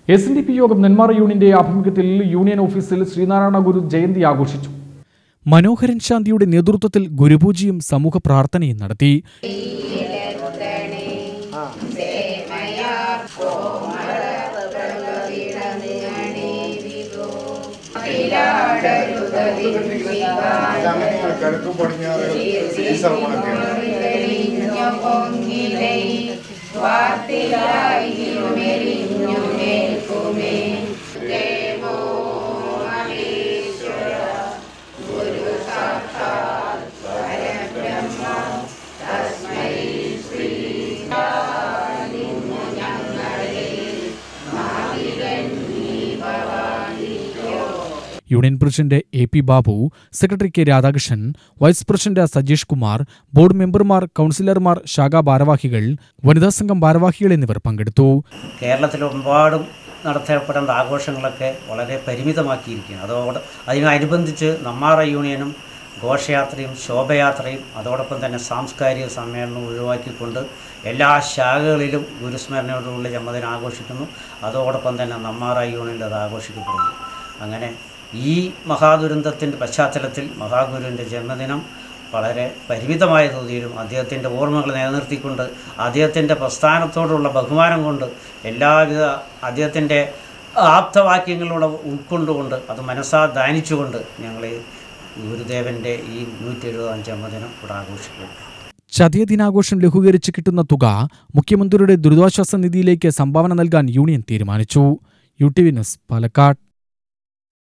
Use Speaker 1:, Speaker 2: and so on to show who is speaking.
Speaker 1: SNDP യോഗം നെന്മാറ യൂണിയന്റെ ആഭിമുഖ്യത്തിൽ യൂണിയൻ ഓഫീസിൽ ശ്രീനാരായണ ഗുരു ജയന്തി ആഘോഷിച്ചു.
Speaker 2: മനോഹരൻ ശാന്തിയുടെ നേതൃത്വത്തിൽ ഗുരുപൂജയും സമൂഹ പ്രാർത്ഥനയും നടത്തി. Union president AP Babu, secretary K Radhakrishnan, vice president Sajeesh Kumar, board മെമ്പർമാർ, കൗൺസിലർമാർ, ശാഖാ ഭാരവാഹികൾ, വനിതാ സംഘം ഭാരവാഹികൾ എന്നിവർ പങ്കെടുത്തു.
Speaker 3: കേരളത്തിലെമ്പാടും നടത്തപ്പെടേണ്ട ആഘോഷങ്ങളൊക്കെ വളരെ പരിമിതമാക്കിയിരിക്കുകയാണ്. അതിനനുബന്ധിച്ച് നെന്മാറ യൂണിയനും ഘോഷയാത്രയും ശോഭയാത്രയും അതോടൊപ്പം തന്നെ സാംസ്കാരിക സമ്മേളനവും ഒഴിവാക്കിക്കൊണ്ട് എല്ലാ ശാഖകളിലും ഗുരുസ്മരണയോടുള്ള ജന്മദിനം ആഘോഷിക്കുന്നു. അതോടൊപ്പം തന്നെ നെന്മാറ യൂണിയൻ്റെ അത് ആഘോഷിക്കപ്പെടുന്നു. അങ്ങനെ ഈ മഹാദുരന്തത്തിൻ്റെ പശ്ചാത്തലത്തിൽ മഹാഗുരുവിൻ്റെ ജന്മദിനം വളരെ പരിമിതമായ തോതിലും അദ്ദേഹത്തിൻ്റെ ഓർമ്മകൾ നിലനിർത്തിക്കൊണ്ട് അദ്ദേഹത്തിൻ്റെ പ്രസ്ഥാനത്തോടുള്ള ബഹുമാനം കൊണ്ട് എല്ലാവിധ അദ്ദേഹത്തിൻ്റെ ആപ്തവാക്യങ്ങളിലൂടെ ഉൾക്കൊണ്ടുകൊണ്ട് അത് മനസ്സാ ധ്യാനിച്ചുകൊണ്ട് ഞങ്ങൾ ഗുരുദേവൻ്റെ ഈ 170ാം ജന്മദിനം ഇവിടെ ആഘോഷിക്കുന്നു.
Speaker 2: ചതയ ദിനാഘോഷം ലഘൂകരിച്ച് കിട്ടുന്ന തുക മുഖ്യമന്ത്രിയുടെ ദുരിതാശ്വാസ നിധിയിലേക്ക് സംഭാവന നൽകാൻ യൂണിയൻ തീരുമാനിച്ചു. UTV news, Palakkad.